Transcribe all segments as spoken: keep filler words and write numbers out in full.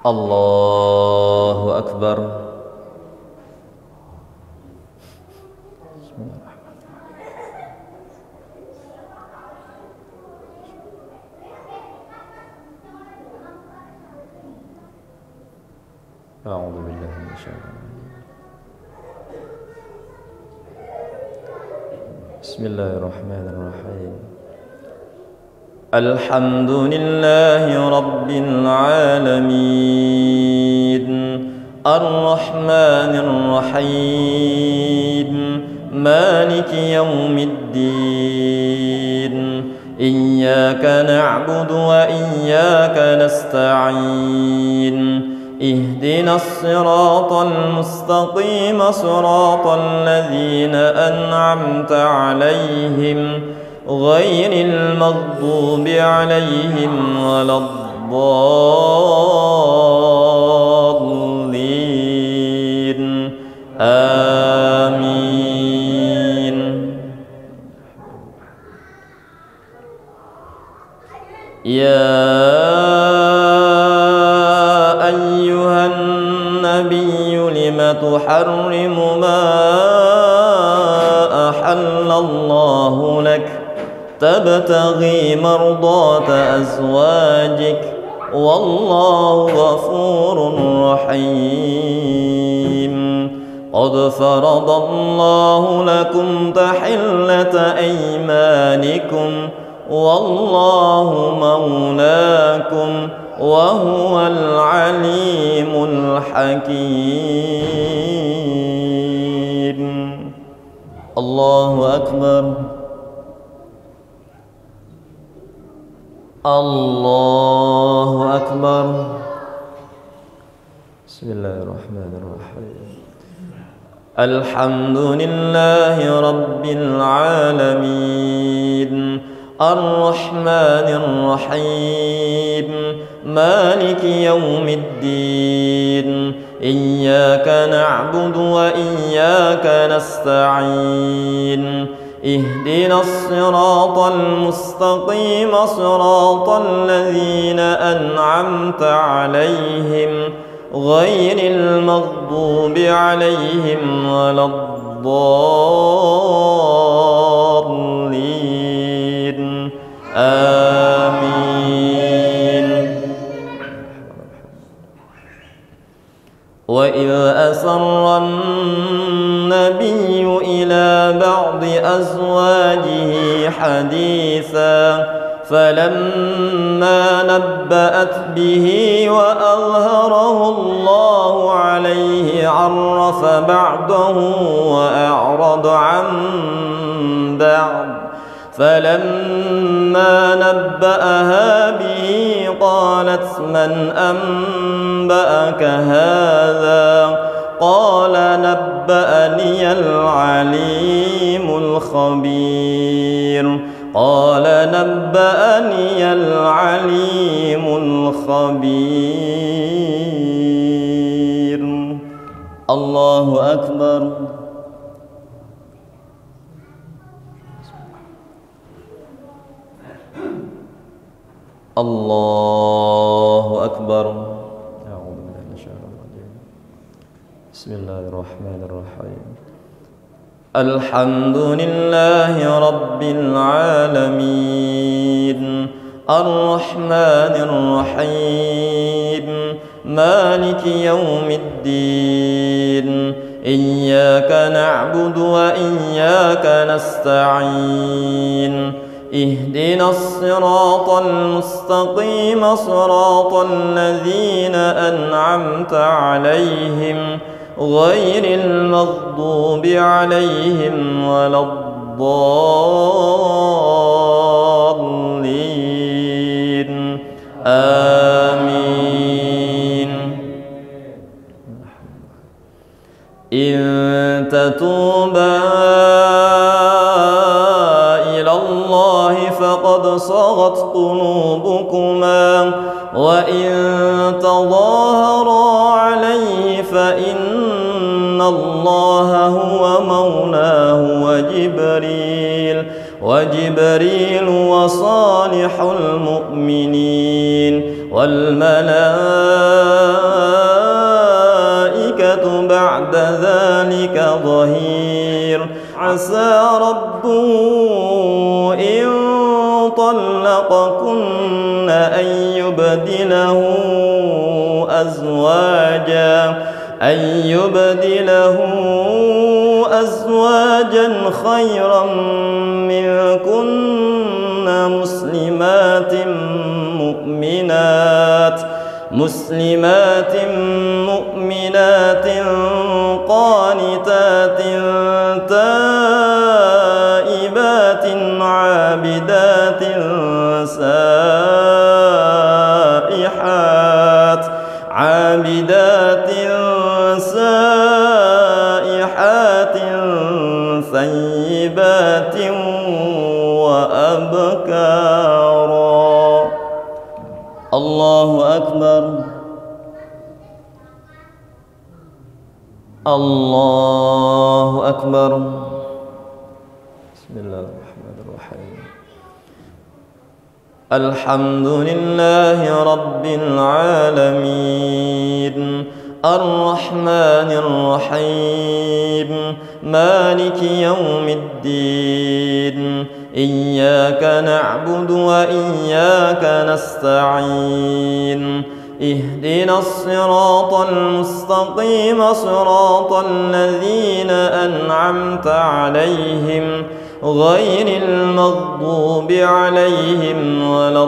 الله أكبر. أعوذ بالله من الشيطان الرجيم. بسم الله الرحمن الرحيم. الحمد لله رب العالمين الرحمن الرحيم مالك يوم الدين إياك نعبد وإياك نستعين اهدنا الصراط المستقيم صراط الذين أنعمت عليهم غير المغضوب عليهم ولا الضالين آمين. يا أيها النبي لم تحرم ما أحل الله لك تبتغي مرضات أزواجك والله غفور رحيم. قد فرض الله لكم تحلة أيمانكم والله مولاكم وهو العليم الحكيم. الله أكبر. الله أكبر. بسم الله الرحمن الرحيم. الحمد لله رب العالمين الرحمن الرحيم مالك يوم الدين إياك نعبد وإياك نستعين اهدنا الصراط المستقيم صراط الذين أنعمت عليهم غير المغضوب عليهم ولا الضالين آمين. وإذ أسر النبي إلى بعض أزواجه حديثا فلما نبأت به وأظهره الله عليه عرف بعضه وأعرض عن بعض فلما نبأها به قالت من أنبأك هذا قال نبأني العليم الخبير قال نبأني العليم الخبير. الله أكبر. الله أكبر. أعوذ بالله من الشيطان الرجيم. بسم الله الرحمن الرحيم. الحمد لله رب العالمين الرحمن الرحيم مالك يوم الدين إياك نعبد وإياك نستعين اهدنا الصراط المستقيم صراط الذين أنعمت عليهم غير المغضوب عليهم ولا الضالين آمين. إن تتوبا إلى الله فقد صغت قلوبكما وإن تظاهرا عليه فإن الله هو مولاه وجبريل وجبريل وصالح المؤمنين والملائكة ذلك ظهير. عسى ربه إن طلقكن أن يبدله أزواجا أن يبدله أزواجا خيرا منكن مسلمات مؤمنات مسلمات مؤمنات قانتات تائبات عابدات سائحات عابدات سائحات ثيبات وأبكارا. الله أكبر. الله أكبر. بسم الله الرحمن الرحيم. الحمد لله رب العالمين الرحمن الرحيم مالك يوم الدين إياك نعبد وإياك نستعين اهدنا الصراط المستقيم صراط الذين أنعمت عليهم غير المغضوب عليهم ولا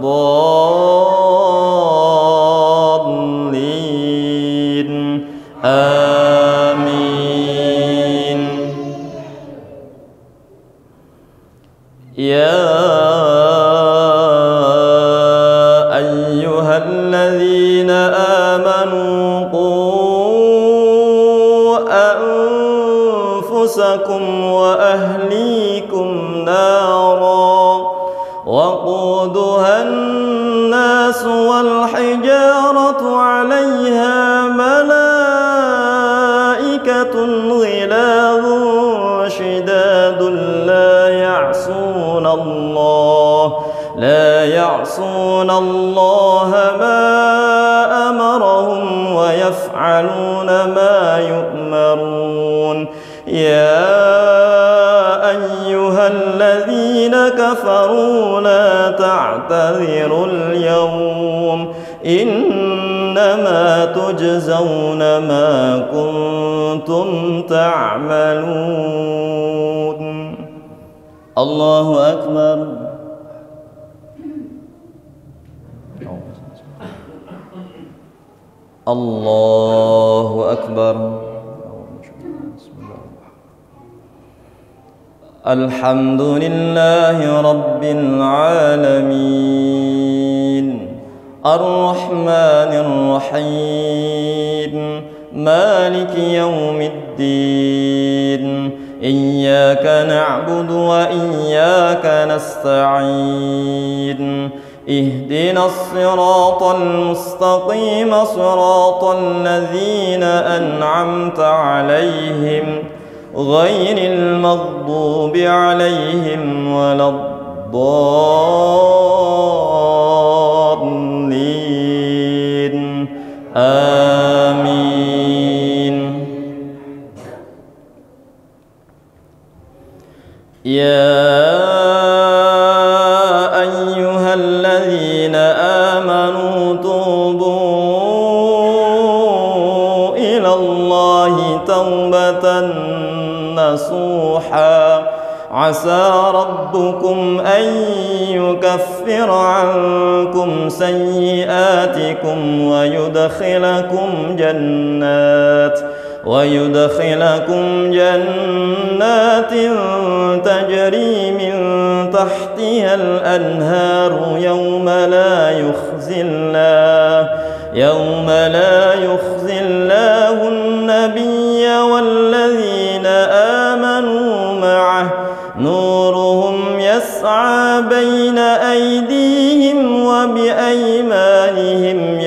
الضالين آمين. يا أيها الذين آمنوا قوا أنفسكم وأهليكم نارا وقودها الناس والحجارة عليها ملائكة غلاظ شداد لا يعصون الله لا يعصون الله ما أمرهم ويفعلون ما يؤمرون. يا أيها الذين كفروا لا تعتذروا اليوم إنما تجزون ما كنتم تعملون. الله أكبر. الله أكبر. الحمد لله رب العالمين الرحمن الرحيم مالك يوم الدين إياك نعبد وإياك نستعين اهدنا الصراط المستقيم صراط الذين أنعمت عليهم غير المغضوب عليهم ولا الضالين آمين. يا أيها الذين آمنوا توبوا إلى الله توبة نصوحا عسى ربكم أن يكفر عنكم سيئاتكم ويدخلكم جنات ويدخلكم جنات تجري من تحتها الأنهار يوم لا يخزي الله يوم لا يخزي الله النبي والذين آمنوا معه نورهم يسعى بين أيديهم وبأيمانهم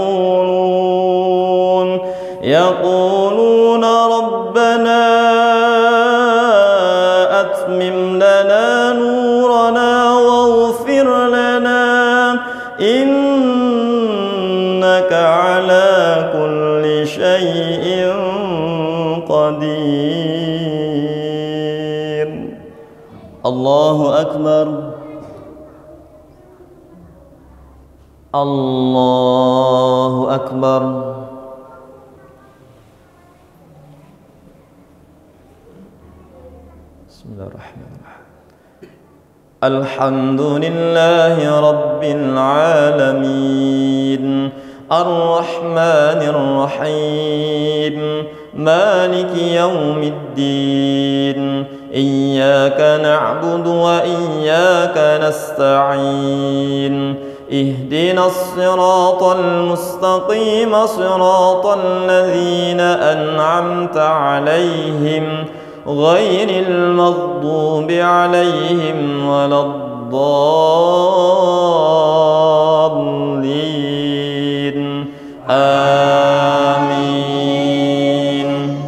يقولون يقولون ربنا أتمم لنا نورنا واغفر لنا إنك على كل شيء قدير. الله أكبر. الله أكبر. بسم الله الرحمن الرحيم. الحمد لله رب العالمين الرحمن الرحيم مالك يوم الدين إياك نعبد وإياك نستعين اهدنا الصراط المستقيم صراط الذين أنعمت عليهم غير المغضوب عليهم ولا الضالين آمين.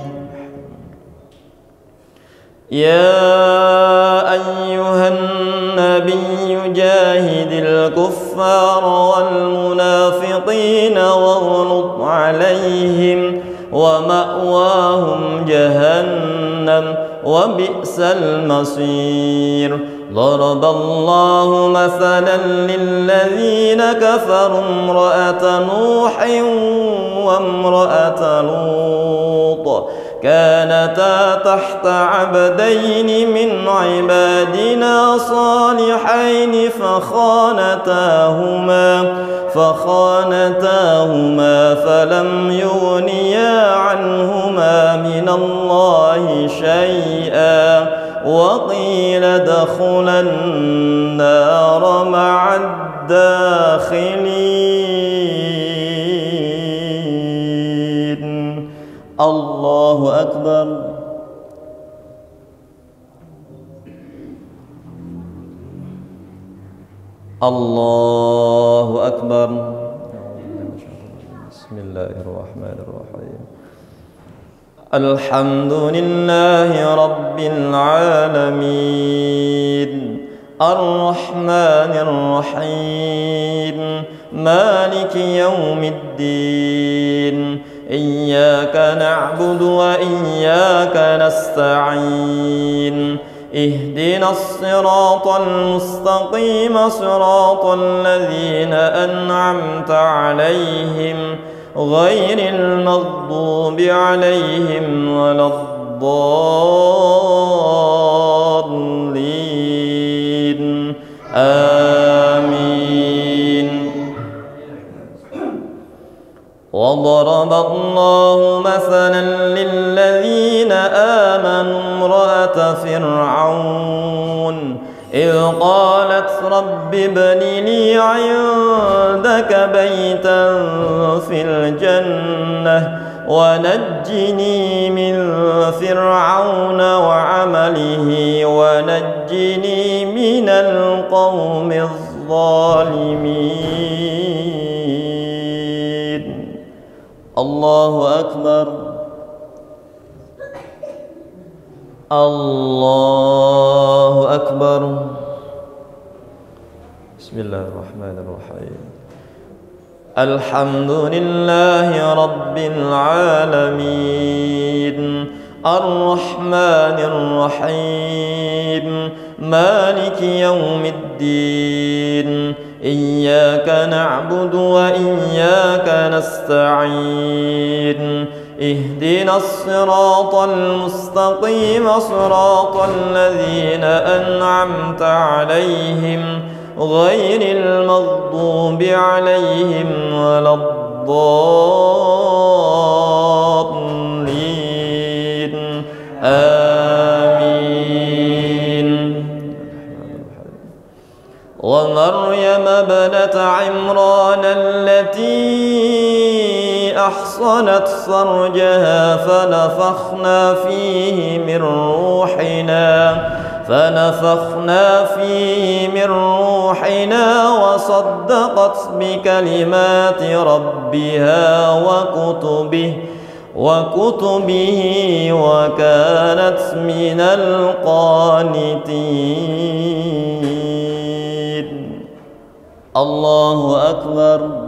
يا أيها النبي جاهد الكفار والمنافقين واغلظ عليهم ومأواهم جهنم وبئس المصير. ضرب الله مثلا للذين كفروا امرأة نوح وامرأة لوط كانتا تحت عبدين من عبادنا صالحين فخانتاهما فخانتاهما فلم يغنيا عنهما من الله شيئا وقيل ادخلا النار مع الداخلين. الله أكبر. الله أكبر. بسم الله الرحمن الرحيم. الحمد لله رب العالمين الرحمن الرحيم مالك يوم الدين إياك نعبد وإياك نستعين اهدنا الصراط المستقيم صراط الذين أنعمت عليهم غير المغضوب عليهم ولا الضالين آمين. وضرب الله مثلا للذين آمنوا امرأة فرعون إذ قالت رب ابن لي عندك بيتا في الجنة ونجني من فرعون وعمله ونجني من القوم الظالمين. الله أكبر. الله أكبر. بسم الله الرحمن الرحيم. الحمد لله رب العالمين الرحمن الرحيم مالك يوم الدين إياك نعبد وإياك نستعين اهدنا الصراط المستقيم صراط الذين أنعمت عليهم غير المغضوب عليهم ولا الضالين آمين. ومريم ابنة عمران التي أحصنت فرجها فنفخنا فيه من روحنا فنفخنا فيه من روحنا وصدقت بكلمات ربها وكتبه وكتبه وكانت من القانتين. الله أكبر.